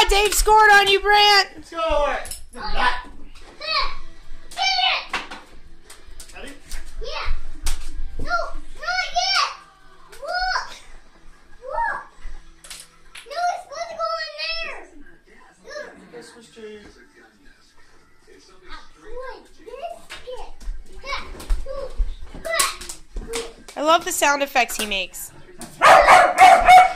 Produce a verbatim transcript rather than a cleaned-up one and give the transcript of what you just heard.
Ah, Dave scored on you, Brandt. Score. That. Ready? Yeah. No, not yet. Look. Look. No, it's supposed to go in there. Look. This was true. I love the sound effects he makes.